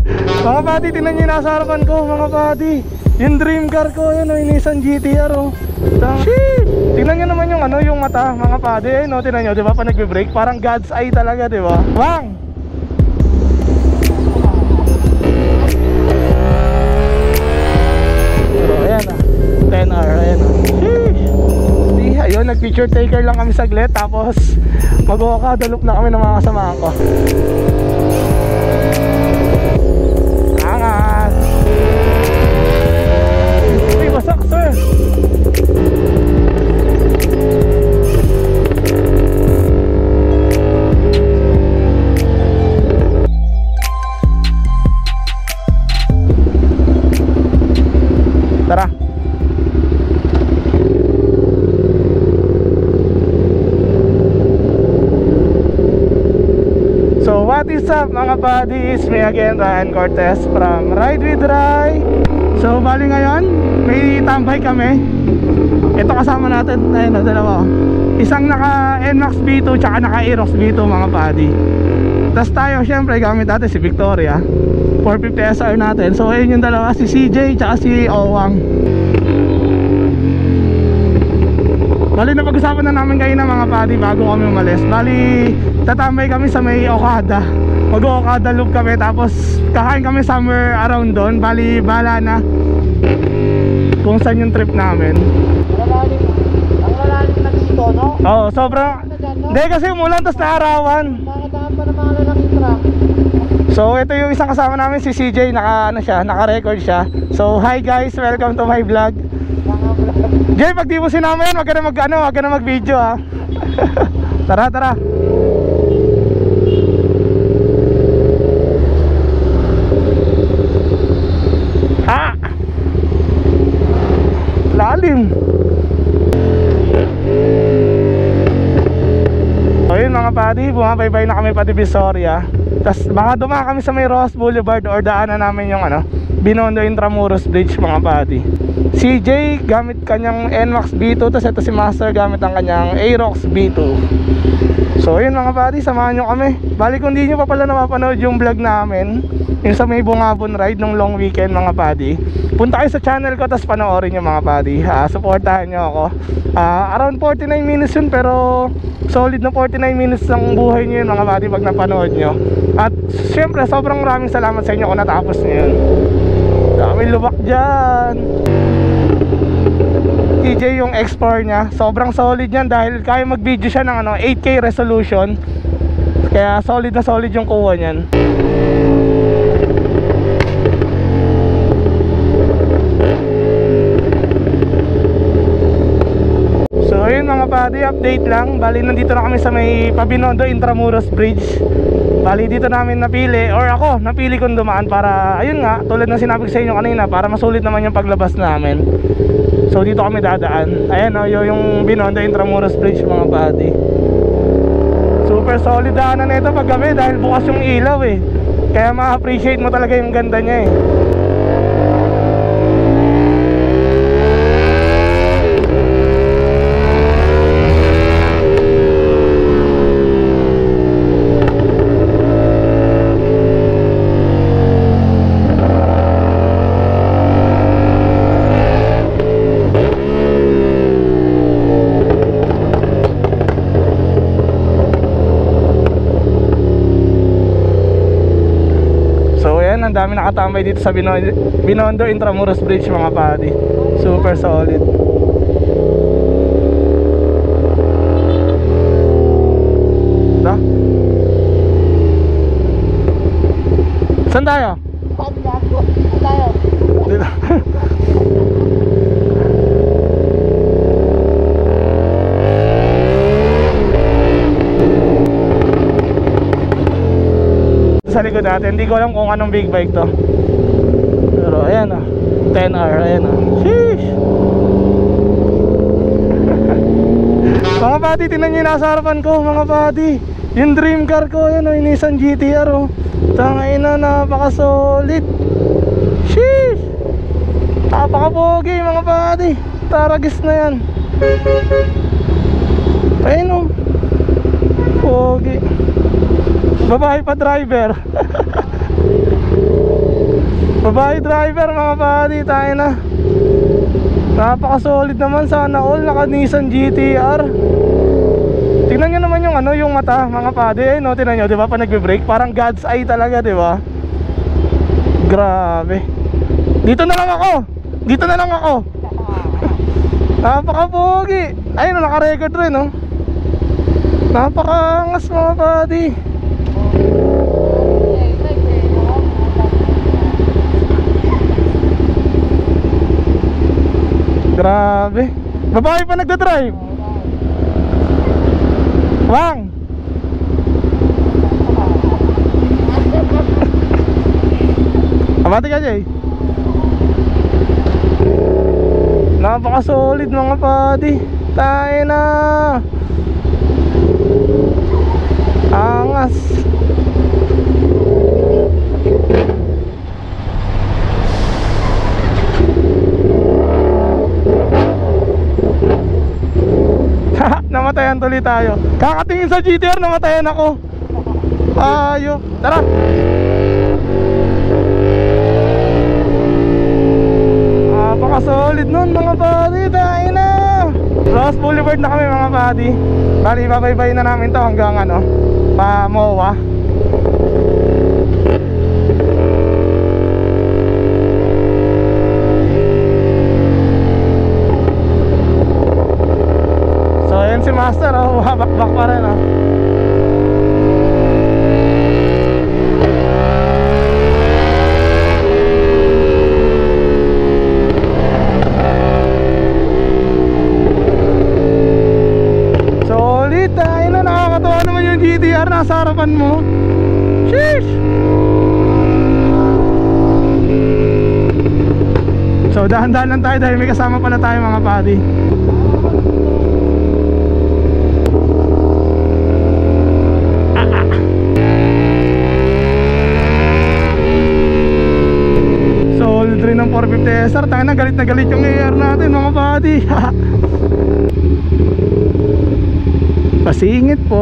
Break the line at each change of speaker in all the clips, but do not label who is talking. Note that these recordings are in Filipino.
Mga buddy, tingnan nyo yung nasa harapan ko mga buddy. Yung dream car ko, yun o, yung Nissan GT-R o. Tingnan nyo naman yung ano, yung mata mga buddy. Ayun o, tingnan nyo, diba pa nagbe-brake? Parang God's eye talaga, diba? Bang! Pero ayan o, 10R, ayan o. Ayun, nag-picture taker lang kami saglit. Tapos mag-walk-a-loop na kami ng mga kasamahan ko. Angas! Uy, basak sir! Tara! So what is up mga buddies, me again Ryan Cortez from Ride with Rai. So bali ngayon may tambay kami. Ito kasama natin, ayun na dalawa. Isang naka NMAX V2 tsaka naka Aerox V2 mga buddy. Tapos tayo syempre gamit natin si Victoria 450 SR natin. So ayun yung dalawa, si CJ tsaka si Owang. Bali na pag-usapan na namin kayo na mga buddy bago kami umalis. Bali tatambay kami sa may Okada. Mag-Okada loop kami. Tapos kakain kami somewhere around doon. Bali bala na kung saan yung trip namin.
Ang malalim na dito, no?
Oo, sobra. Hindi kasi umulan tapos naarawan.
Nakadaan pa ng mga lalaking truck.
So ito yung isang kasama namin, si CJ. Naka-record siya. So hi guys, welcome to my vlog. Jay, pag di mo sinama yan, wag ka na mag-video ha. Tara, tara. Ah! Lalim. So yun mga buddy, bumabaybay na kami pa Divisoria. Tapos baka duma kami sa may Ross Boulevard or daanan namin yung ano, Binondo Intramuros Bridge mga buddy. CJ gamit kanyang NMAX V2, tapos ito si Master gamit ang kanyang Aerox V2. So yun mga buddy, samahan nyo kami. Bali kung di nyo pa pala napapanood yung vlog namin, yung sa may Bungabon ride nung long weekend mga buddy, punta kayo sa channel ko tapos panoorin nyo mga buddy. Supportahan nyo ako. Around 49 minutes yun, pero solid na 49 minutes ng buhay nyo yun mga buddy pag napanood nyo. At syempre sobrang maraming salamat sa inyo kung natapos nyo yun. Dami lubak dyan. TJ yung X4 niya, sobrang solid yan dahil kaya mag-video siya ng 8K resolution. Kaya solid na solid yung kuha niyan. So ayun mga buddy, update lang. Bali nandito na kami sa may Pabinondo Intramuros Bridge. Bali dito namin napili, or ako napili kong dumaan para, ayun nga, tulad ng sinabi ko sa inyo kanina, para masulit naman yung paglabas namin. So dito kami dadaan. Ayan o, yung Binondo Intramuros Bridge mga buddy. Super solid daanan na ito pag gabi dahil bukas yung ilaw eh. Kaya ma-appreciate mo talaga yung ganda niya eh. Ang dami nakatambay dito sa Binondo Intramuros Bridge mga buddy. Super solid. Ito? Saan tayo?
Saan tayo?
Dito. Sa likod natin, hindi ko alam kung anong big bike to. Pero ayan o, 10R, ayan o. Sheesh! Mga buddy, tingnan nyo yung nasa harapan ko mga buddy. Yung dream car ko, ayan o, yung Nissan GT-R o. Tangay na, napaka-solid. Sheesh! Napaka-pogi mga buddy. Taragis na yan. Ayun o, pogi. Babae pa driver. Babae driver mga buddy, tayo na. Napaka-solid naman, sana all. Naka Nissan GT-R. Tingnan nyo naman yung ano, yung mata mga buddy. Eh no, tingnan nyo, di ba? Pa nagbe-brake, parang God's eye talaga, di ba? Grabe. Dito na lang ako. Dito na lang ako. Napaka-pogi. Ayun, naka-record rin, no? Napaka-angas mga buddy. Grabe. Babae pa nagdadrive. Wang. Abati ka, Jay. Napaka-solid mga buddy. Tayo na. Angas. Namatayan tuloy tayo. Kakatingin sa GTR, namatayan ako. Ayo, tara. Napaka-solid nun mga buddy. Tayo na. Ross Boulevard na kami mga buddy. Bali, babaybay na namin to hanggang ano, pa MOA. So ayan si Master, oh, habak-bak pa rin, oh. Solid, tayo na. Nakakatawa naman yung GTR nasa harapan mo. Sheesh. So dahan-dahan lang tayo dahil may kasama pala tayo mga buddy. Solid rin ng 450 SR. Tayo na, galit na galit yung AR natin mga buddy. Pasingit po.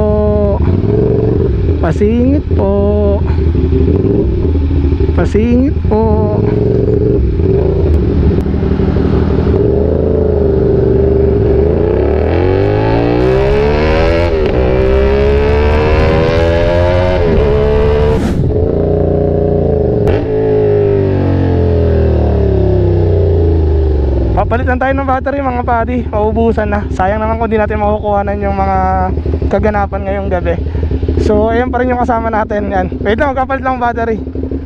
Pasingit po. Pasingit po. Papalitan tayo ng battery mga buddy. Maubusan na. Sayang naman kung di natin makukuhanan yung mga kaganapan ngayong gabi. So ayan pa rin yung kasama natin. Yan. Wait lang, magkapalit lang ang battery.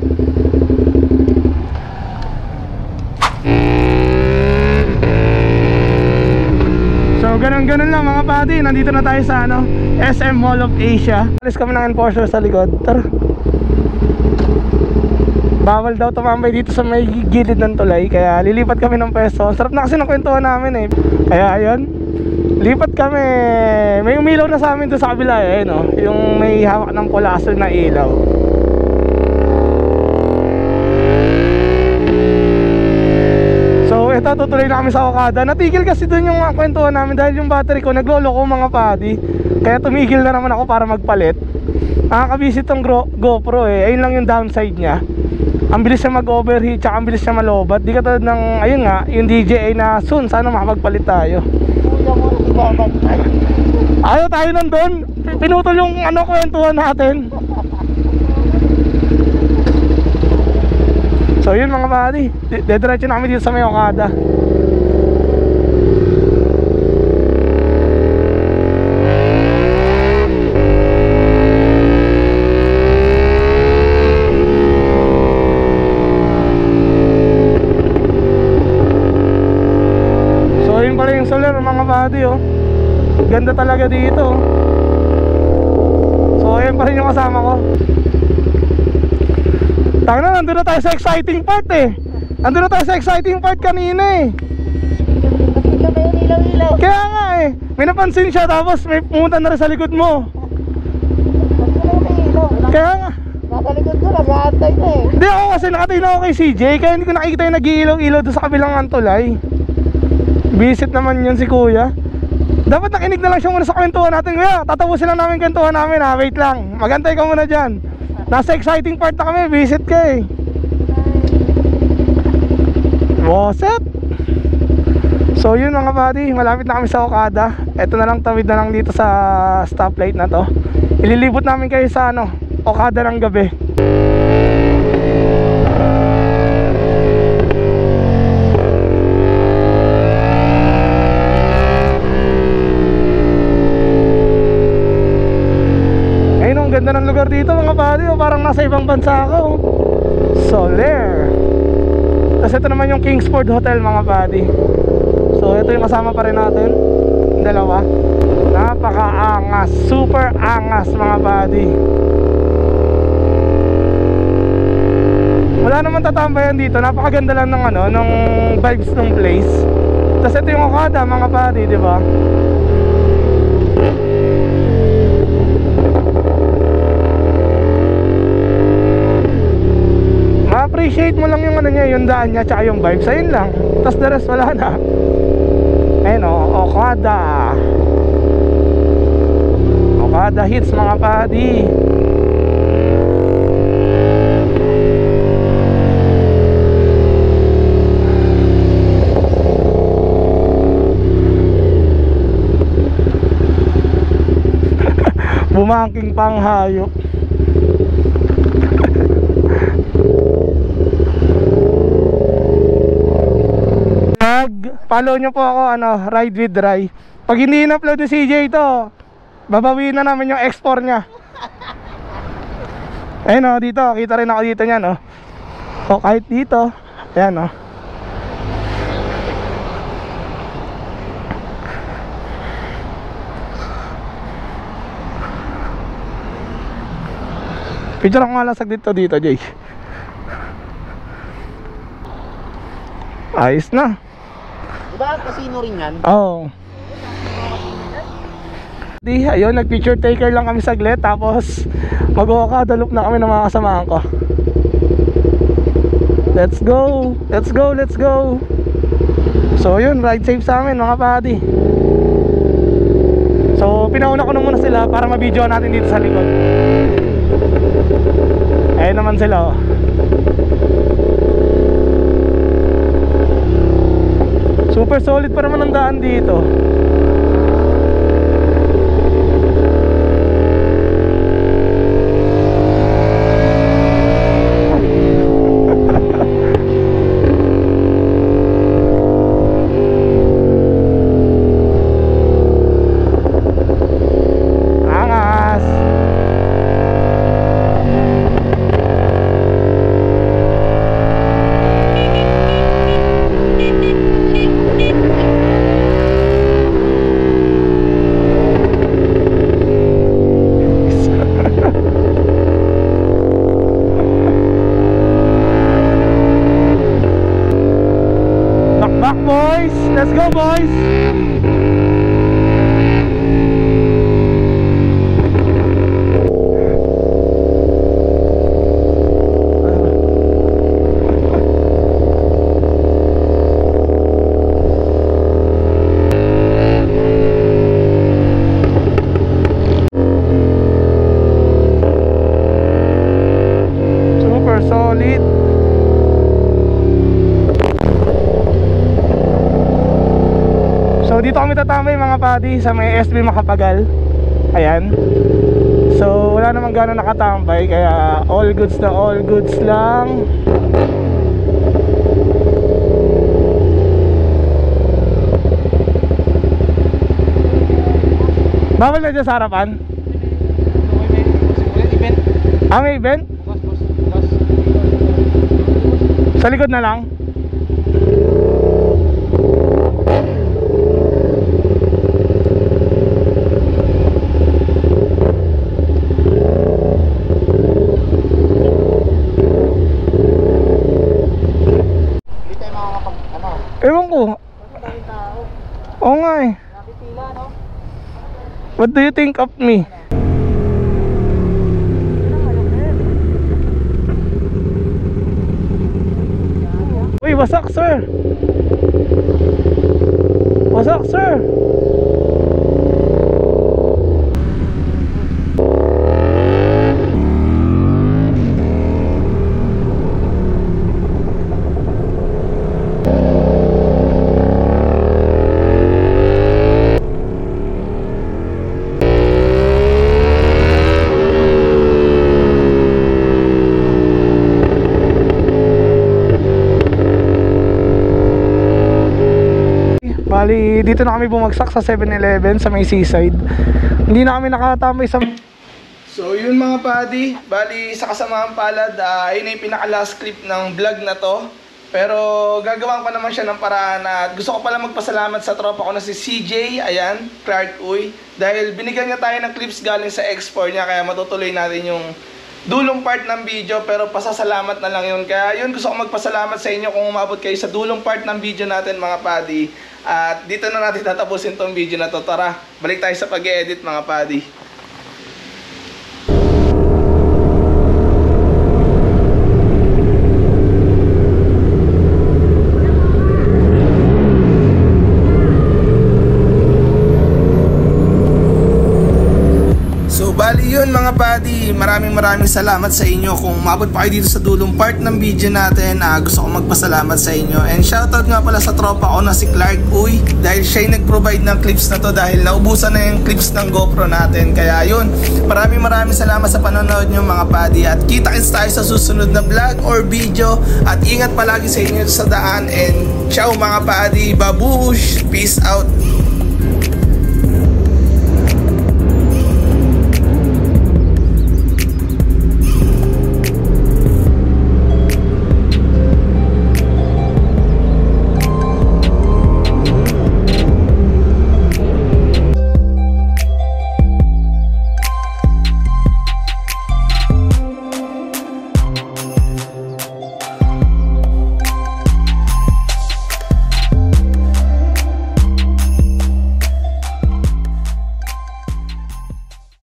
So ganun lang mga buddy. Nandito na tayo sa ano, SM Mall of Asia. Alis kami ng enforcer sa likod. Tara. Bawal daw tumambay dito sa may gilid ng tulay, kaya lilipat kami ng pwesto. Sarap na kasi ng kwentuhan namin eh. Kaya ayun, lipat kami. May umilaw na sa amin doon sa kabila eh, no? Yung may hawak ng pulasol na ilaw. So eto, tutuloy na kami sa Okada. Natigil kasi doon yung kwentuhan namin dahil yung battery ko nagloloko mga buddy. Kaya tumigil na naman ako para magpalit. Nakakabisit tong GoPro eh. Ayun lang yung downside niya. Ang bilis niya mag-overheat, tsaka ang bilis niya malobat. Di katulad ng, ayun nga, yung DJI na soon, sana makapagpalit tayo. Ayaw tayo nandun. Pinutol yung ano, kwentuhan natin. So yun mga buddy, dediretso na kami dito sa may Okada. Solar mga buddy, oh. Ganda talaga dito. So ayan pa rin yung kasama ko. Tanga na, nandun na tayo sa exciting part eh. Nandun na tayo sa exciting part kanina eh. Kaya nga eh, may napansin siya tapos may pumunta na rin sa likod mo. Kaya nga,
nasa likod ko, nag-aantay na eh.
hindi ako kasi nakatingin ako kay CJ, kaya hindi ko nakikita yung nag-iilaw-ilaw doon sa kabilang antulay. Visit naman yun si kuya. Dapat nakinig na lang siya muna sa kwentuhan natin. Kuya, tatapusin lang namin kwentuhan namin ha. Wait lang, magantay ka muna dyan. Nasa exciting part na kami, visit ka eh. Woset! So yun mga buddy, malapit na kami sa Okada. Ito na lang, tawid na lang dito sa stoplight na to. Ililibot namin kayo sa ano, Okada ng gabi. Ayun, ang ganda ng lugar dito mga buddy, oh, parang nasa ibang bansa ako. Soler. Tapos ito naman yung Kingsford Hotel mga buddy. So ito yung kasama pa rin natin, yung dalawa. Napaka-angas, super angas mga buddy. Wala naman tatambayan dito, napakaganda lang ng ano, ng vibes ng place. Tapos ito yung Okada mga buddy, di ba? Ma-appreciate mo lang yung ano niya, yung daan niya, tsaka yung vibes, ayun lang. Tapos the rest wala na. Ayun o, Okada. Okada hits mga buddy. Bumangking pang hayop. Follow nyo po ako, ano, Ride with Rai. Pag hindi in-upload ni CJ ito, babawiin na namin yung export nya. Ayun o, dito, kita rin ako dito nyan o. O kahit dito, ayan o. Picture ako nga lang saglit to dito, Jay. Ayos na.
Diba casino rin yan?
Oo. Di, ayun, nag-picture taker lang kami saglit. Tapos mag-Okada loop na kami ng mga kasamahan ko. Let's go, let's go, let's go. So yun, ride safe sa amin mga buddy. So pinauna ko na muna sila para ma-video natin dito sa likod. Ayun naman sila oh. Super solid pa naman ang daan dito. Angas. Back boys, let's go boys. Super solid. So dito kami tatambay mga buddy sa may SB Makapagal. Ayan. So wala namang gano'ng nakatambay, kaya all goods na all goods lang. Bawal na dyan sa harapan? Ah, may event? Sa likod na lang? Ewan ko. Oo nga eh. What do you think of me? Uy, wasak sir. Wasak sir. Bali, dito na kami bumagsak sa 7-Eleven sa may seaside. Hindi na kami nakatambay sa... So yun mga buddy, bali sa kasamaang palad, yun na yung pinaka-last clip ng vlog na to. Pero gagawin ko naman siya ng paraan at gusto ko pala magpasalamat sa tropa ko na si CJ, ayan, Clark Uy. Dahil binigyan niya tayo ng clips galing sa X4 niya, kaya matutuloy natin yung dulong part ng video, pero pasasalamat na lang yun. Kaya yun, gusto ko magpasalamat sa inyo kung umabot kayo sa dulong part ng video natin mga buddy. At dito na natin tatapusin tong video na to. Tara, balik tayo sa pag-edit mga buddy. Bali yun mga buddy, maraming salamat sa inyo kung umabot pa kayo dito sa dulong part ng video natin. Gusto ko magpasalamat sa inyo. And shoutout nga pala sa tropa ko na si Clark Uy, dahil siya yung nag-provide ng clips na to dahil naubusan na yung clips ng GoPro natin. Kaya yun, maraming salamat sa panonood nyo mga buddy. At kita-kits tayo sa susunod na vlog or video. At ingat palagi sa inyo sa daan. And ciao mga buddy, babush, peace out.